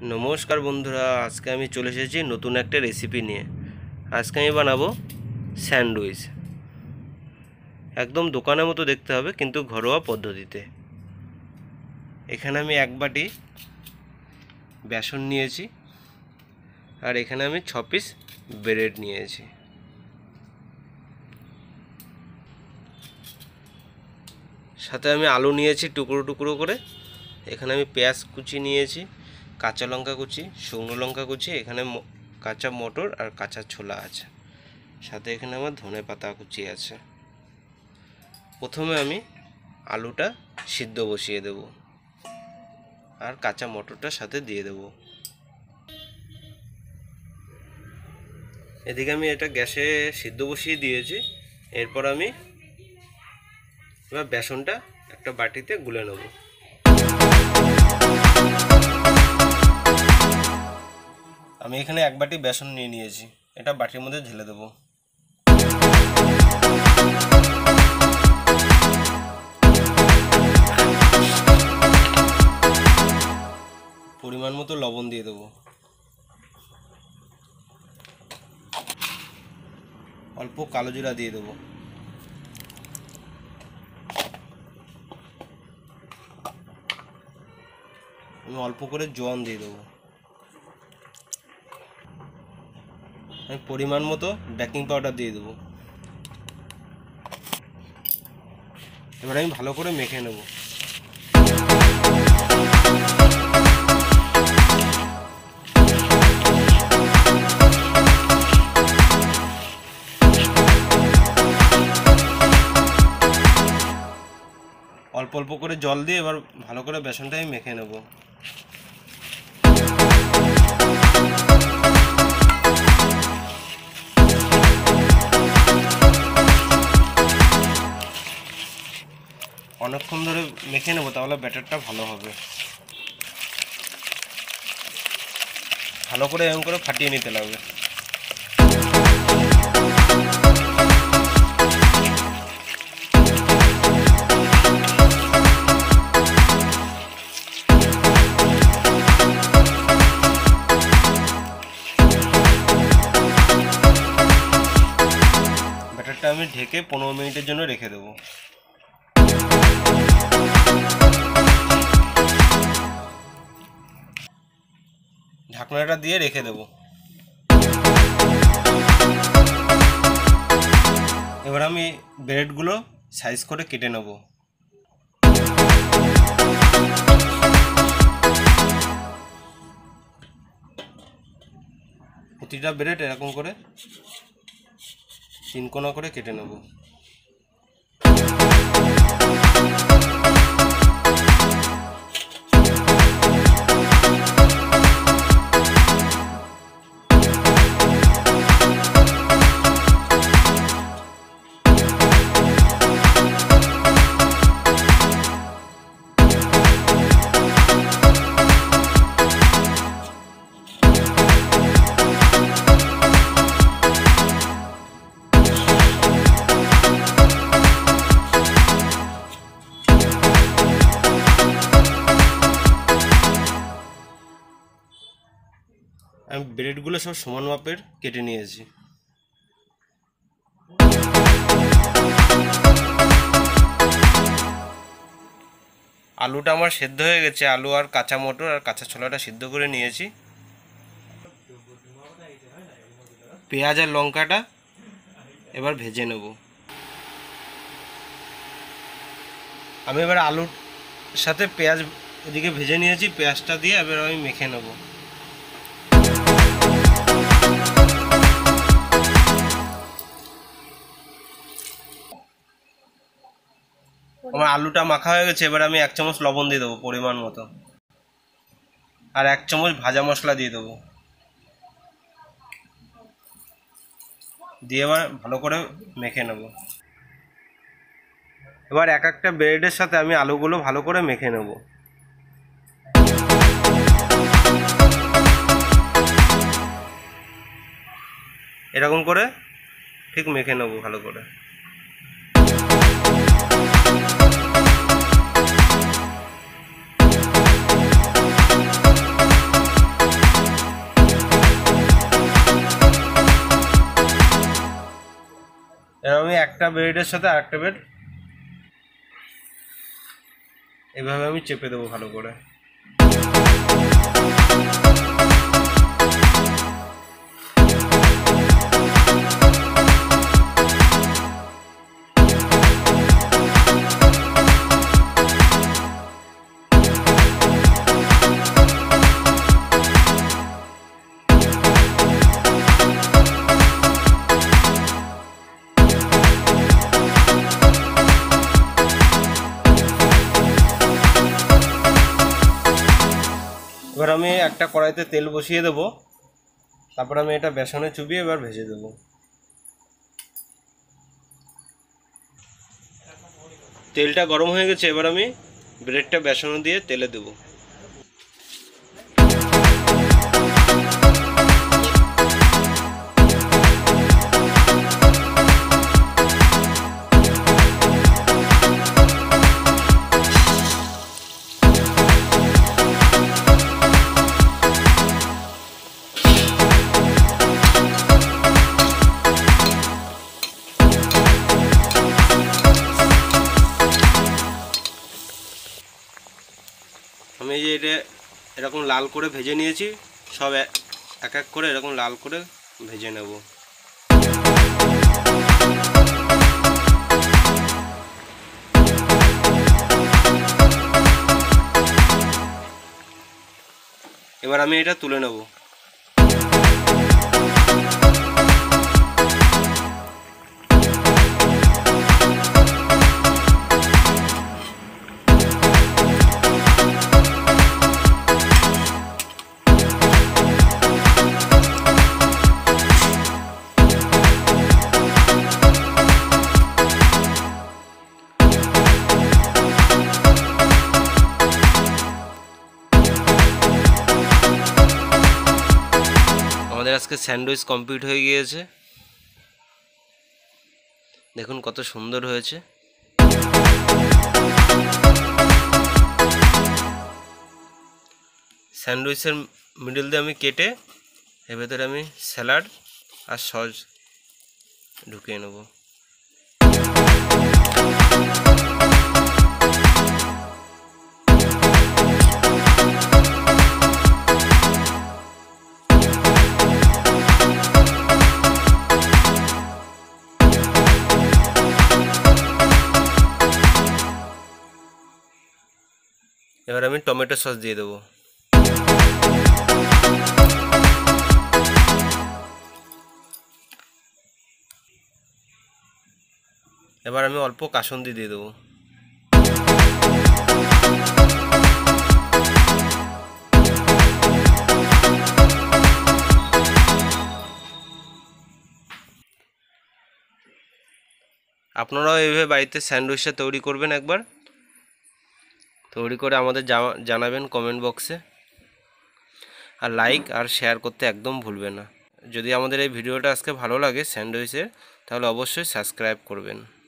নমস্কার বন্ধুরা, আজকে আমি চলে এসেছি নতুন একটা রেসিপি নিয়ে। আজকে আমি বানাবো স্যান্ডউইচ। একদম দোকানের মতো দেখতে হবে, কিন্তু ঘরোয়া পদ্ধতিতে। এখানে আমি 1 বাটি বেসন নিয়েছি, আর এখানে আমি 6 পিস ব্রেড নিয়েছি। সাথে আমি আলু নিয়েছি টুকরো টুকরো করে। এখানে আমি পেঁয়াজ কুচি নিয়েছি, কাঁচা লঙ্কা কুচি, শুকনো লঙ্কা কুচি, এখানে কাঁচা মটর আর কাঁচা ছোলা আছে। সাথে এখানে আমার ধনে পাতা কুচি আছে। প্রথমে আমি আলুটা সিদ্ধ বসিয়ে দেব, আর কাঁচা মটরটা সাথে দিয়ে দেব। এদিকে আমি এটা গ্যাসে সিদ্ধ বসিয়ে দিয়েছি। এরপর আমি এবার বেসনটা একটা বাটিতে গুলে নেব। আমি এখানে 1 বাটি বেসন নিয়ে নিয়েছি, এটা বাটির মধ্যে ঢেলে দেব। পরিমাণ মতো লবণ দিয়ে দেব, অল্প কালো জিরা দিয়ে দেব, আমি অল্প করে জোয়ান দিয়ে দেবো। আমি পরিমাণ মতো বেকিং পাউডার দিয়ে দেবো। এবার আমি ভালো করে মেখে নেব। অল্প অল্প করে জল দিয়ে এবার ভালো করে বেসনটা আমি মেখে নেব। অনেকক্ষণ ধরে মেখে নেব, তাহলে ব্যাটারটা ভালো হবে। ভালো করে এরকম করে ফাটিয়ে নিতে লাগবে। ব্যাটারটা আমি ঢেকে 15 মিনিটের জন্য রেখে দেবো। ঢাকনাটা দিয়ে রেখে দেব। এবার আমি ব্রেডগুলো সাইজ করে কেটে নেব। প্রতিটা ব্রেড এরকম করে 3 কোনা করে কেটে নেব। আমি ব্রেডগুলো সব সমান মাপের কেটে নিয়েছি। আলুটা আমার সেদ্ধ হয়ে গেছে। আলু আর কাঁচা মটর আর কাঁচা ছোলাটা সিদ্ধ করে নিয়েছি। পেঁয়াজ আর লঙ্কাটা এবার ভেজে নেব। আমি এবার আলুর সাথে পেঁয়াজ এদিকে ভেজে নিয়েছি, পেঁয়াজটা দিয়ে এবার আমি মেখে নেব। আমার আলুটা মাখা হয়ে গেছে। এবার আমি 1 চামচ লবণ দিয়ে দেবো পরিমাণ মতো, আর 1 চামচ ভাজা মশলা দিয়ে দেবো। দিয়ে এবার ভালো করে মেখে নেব। এবার এক একটা ব্রেডের সাথে আমি আলুগুলো ভালো করে মেখে নেব। এরকম করে ঠিক মেখে নেব ভালো করে। এবার আমি একটা ব্রেডের সাথে আরেকটা ব্রেড এভাবে আমি চেপে দেবো ভালো করে। এবার আমি একটা কড়াইতে তেল বসিয়ে দেবো, তারপর আমি এটা বেসনে চুবিয়ে এবার ভেজে দেবো। তেলটা গরম হয়ে গেছে, এবার আমি ব্রেডটা বেসন দিয়ে তেলে দেবো। আমি যে এটা এরকম লাল করে ভেজে নিয়েছি, সব এক এক করে এরকম লাল করে ভেজে নেব। এবার আমি এটা তুলে নেব। আমাদের আজকে স্যান্ডউইচ কমপ্লিট হয়ে গিয়েছে, দেখুন কত সুন্দর হয়েছে। স্যান্ডউইচের মিডল দিয়ে আমি কেটে এর ভেতরে আমি স্যালাড আর সস ঢুকিয়ে নেব। এবার আমি টমেটো সস দিয়ে দেবো। এবার আমি অল্প কাসুন্দি দিয়ে দেবো। আপনারাও এইভাবে বাড়িতে স্যান্ডউইচটা তৈরি করবেন, একবার তৈরি করে আমাদের জানাবেন কমেন্ট বক্সে। আর লাইক আর শেয়ার করতে একদম ভুলবেন না। যদি আমাদের এই ভিডিওটা আজকে ভালো লাগে স্যান্ডউইচের, তাহলে অবশ্যই সাবস্ক্রাইব করবেন।